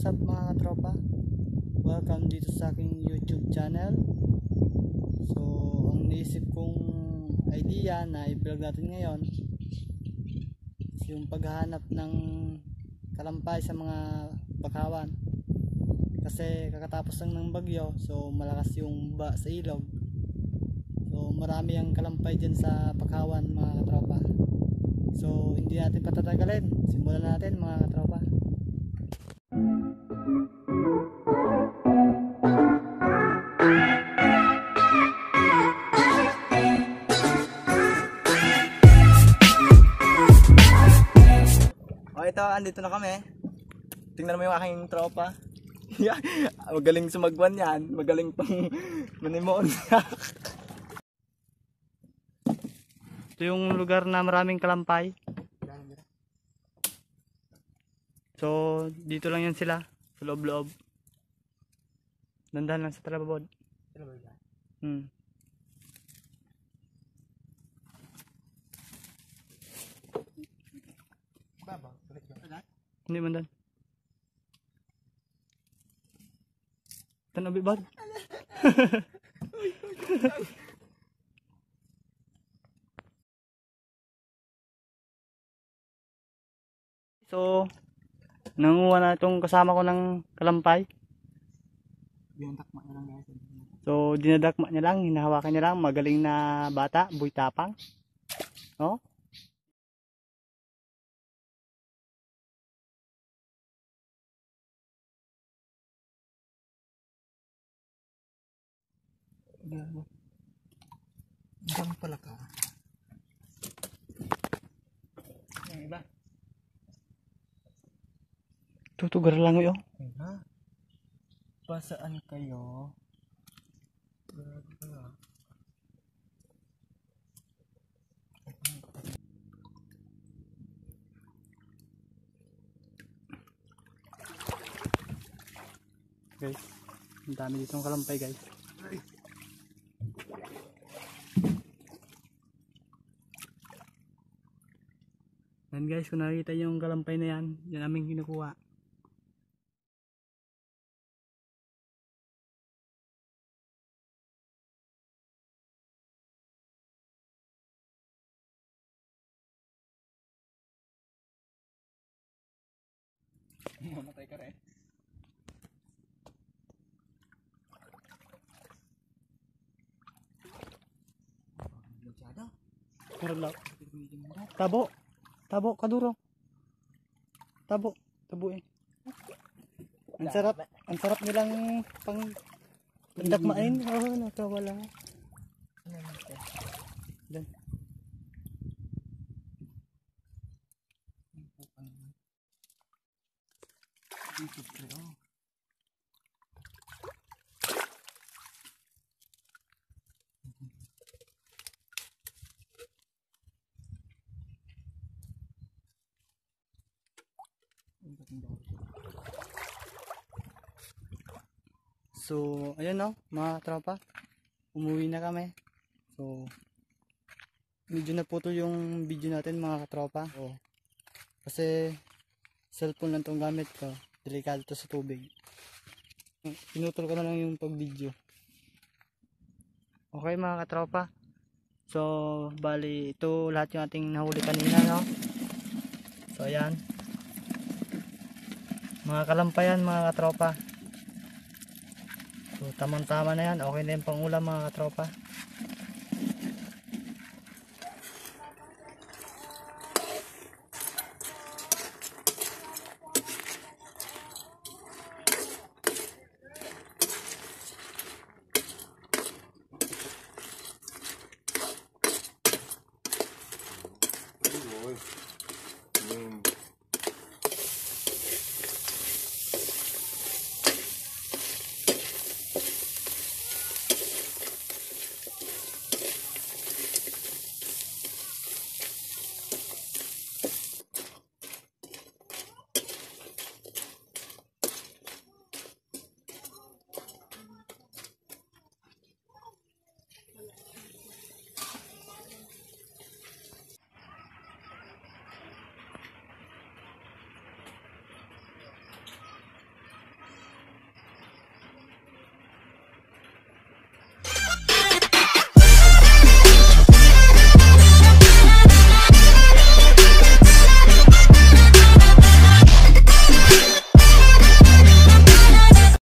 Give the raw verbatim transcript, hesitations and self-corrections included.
what's up mga katropa? Welcome dito sa aking YouTube channel. So, ang naisip kong idea na i-vlog natin ngayon is yung paghahanap ng kalampay sa mga bakawan. Kasi kakatapos lang ng bagyo, so malakas yung ba sa ilog. So, marami ang kalampay dyan sa bakawan mga katropa. So, hindi natin patatagalin. Simulan natin mga katropa. Oh, ito, andito na kami. Tingnan mo yung aking tropa. Magaling sumagwan yan. Magaling pang manimon. Ito yung lugar na maraming kalampay. So, dito lang yan sila. Sa loob-loob. Dandahan lang sa talababod. Hmm. Hindi man dan. Tanabi bad. So, nanguha na itong kasama ko ng kalampay. So, dinadakma niya lang, hinahawakan niya lang, magaling na bata, buy tapang. No? Diyan pala ka. Yung iba. Tutugar lang yun. Ha? Pasaan kayo? Grabe ka. Guys, ang dami ditong kalampay guys. Yan guys, kung nakikita yung kalampay na yan, yan aming kinukuha. Mamatay ka rin. Karlaw. Tabo. Tabo kaduro. Tabo, tabo eh. Ang sarap, ang sarap nilang pang pandakmain. Oh, nakawala. Dan. So, ayun no, mga tropa. Umuwi na kami. So, medyo naputol yung video natin mga katropa. Oh. Kasi cellphone lang tong gamit ko. Delikado to sa tubig. Pinutol ko na lang yung pag-video. Okay mga katropa. So, bali ito lahat yung ating nahuli kanina no. So, ayan. Mga kalampayan mga katropa. So, tamang tama na yan. Okay na yung pangulam mga katropa.